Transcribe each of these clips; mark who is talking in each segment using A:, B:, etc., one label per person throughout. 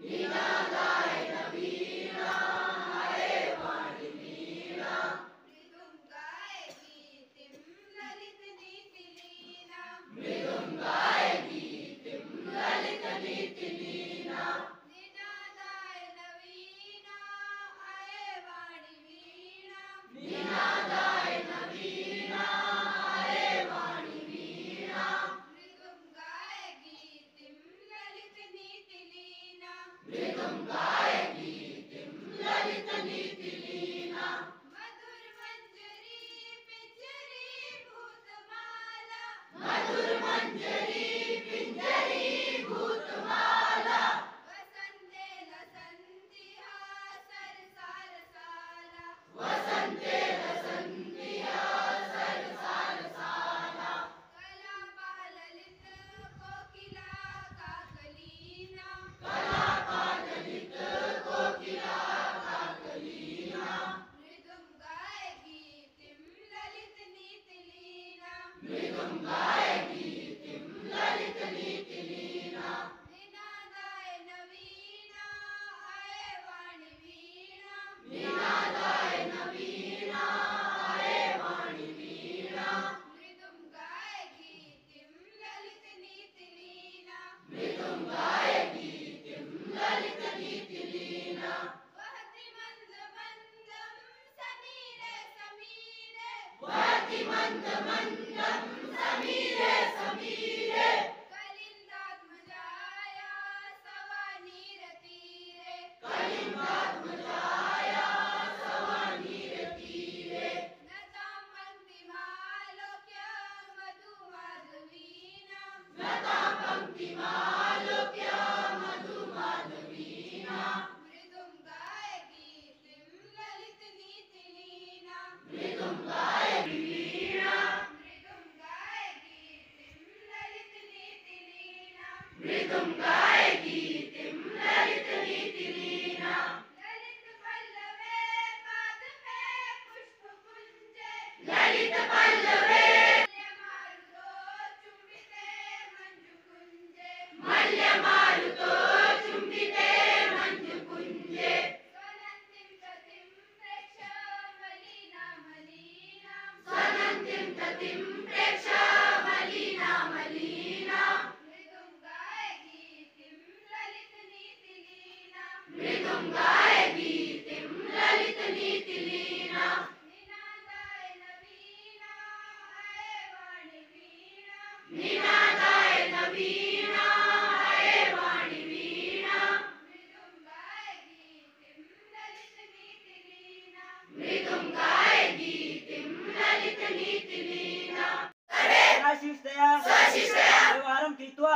A: व्यवहारं कृत्वा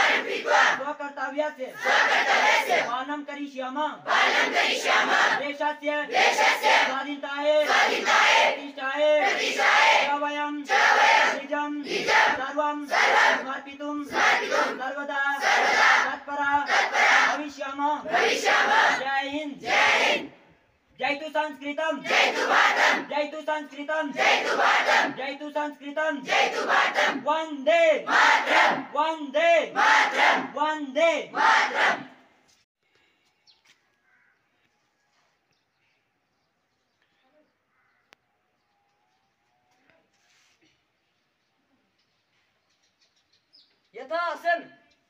A: स्वकर्तव्यस्य पालनं करिष्यामः देशस्य स्वाधीनतायै प्रतिष्ठायै च वयं निजं सर्वं समर्पितुं सर्वदा तत्परा भविष्यामः। जय हिंद। जय तु संस्कृतम, जय तु भारतम, जय तु संस्कृतम, जय तु भारतम, जय तु संस्कृतम, जय तु भारतम। वंदे मातरम, वंदे मातरम, वंदे मातरम। यथासन।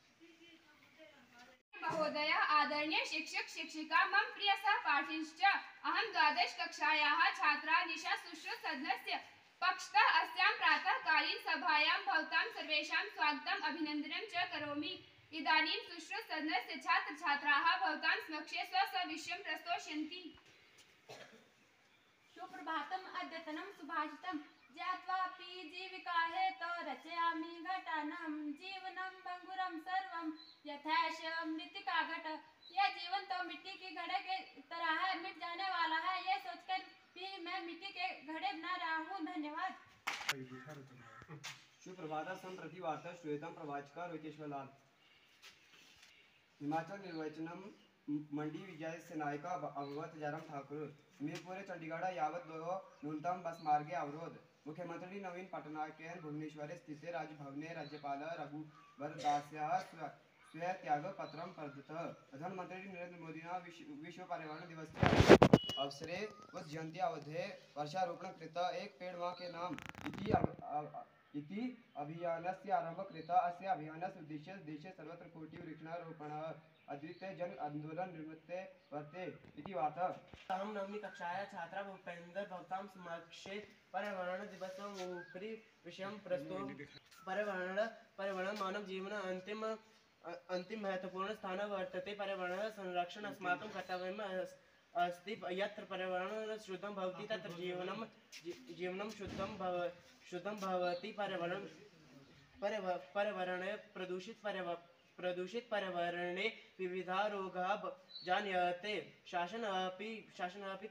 B: महोदय, आदरणीय शिक्षक शिक्षिका, मम प्रिय सहपाठिनश्च, अहं द्वादश कक्षायाः छात्रा निशा सुश्रुत सदनस्य पक्षतः अस्यां प्रातःकालीन सभायां भवतां सर्वेषां स्वागतम् अभिनन्दनं च करोमि। इदानीं सुश्रुत सदनस्य छात्र छात्राः भवतां समक्षे स्वस्वविषयं प्रस्तोष्यन्ति।
C: सुप्रभातम्। अद्यतनं सुभाषितम्। ज्ञात्वापि जीविका हेतो रचयामि घटानां जीवनं भंगुरं सर्वं यथैष मृत्तिका घट। यह जीवन तो मिट्टी के घड़े के तरह है, मिट जाने वाला है। यह सोचकर भी मैं मिट्टी के घड़े बना रहा हूँ। धन्यवाद।
D: सुप्रभात। संप्रति वार्ता श्रूयतां प्रवाचकः रोहितेश्वरलाल। हिमाचल निर्वाचनम मंडी विजयस्य नायकः अभवत् जयराम ठाकुर। हमीरपुर चंडीगढ़ यावत् द्वयोः न्यूनतम बस मार्गे अवरोध। मुख्यमंत्री नवीन पटनायकेन भुवनेश्वरे स्थिते राजभवने राज्यपालः रघुवर दासः स्वे त्यागपत्रं प्रदत्तः। प्रधानमंत्री नरेंद्र मोदिना विश्व पर्यावरण दिवसस्य अवसरे उस जयंती अवधे वृक्षारोपण कृत एक पेड़ मां के नाम इति अभियानस्य आरम्भः कृतः। अस्य अभियानस्य उद्देश्य देशे सर्वत्र कोटि वृक्षारोपणः अद्वितीय जन आंदोलन निर्मिते वर्ते इति वार्ता।
E: अहं नवमी कक्षायाः छात्रा भूपेन्द्र भवतां समक्षे पर्यावरण दिवसम् उपरि विषयं प्रस्तुतं। पर्यावरण मानव जीवन अंतिम महत्वपूर्ण स्थान वर्तते। पर्यावरण संरक्षण अस्माकं कर्तव्यम् अस्ति। यत्र पर्यावरणं शुद्धं भवति तत्र जीवनं शुद्धं भवति। पर्यावरणे प्रदूषित पर्यावरणे विविधा रोगाः जायन्ते। शासनम् अपि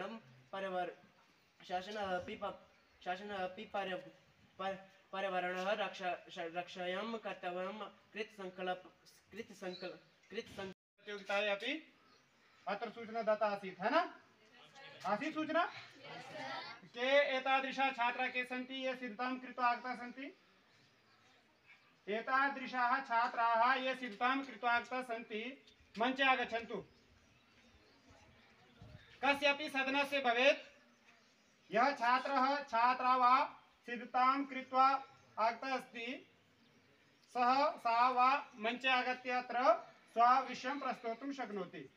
E: पर्यावरणः रक्षायां कर्तव्यं
F: प्रतियोगितायै अपि अत्र सूचना दत्ता आसीत् है ना आसीत् सूचना के एतादृशाः छात्राः के सन्ति ये सिद्धतां कृत्वा आगताः सन्ति एतादृशाः छात्राः ये सिद्धतां कृत्वा आगताः सन्ति मञ्चे आगच्छन्तु कस्यापि सदनस्य भवेत् यः छात्रा वा सिद्धतां कृत्वा आगतः अस्ति सा वा मञ्चे आगत्य अत्र स्वविषयं प्रस्तोतुं शक्नोति।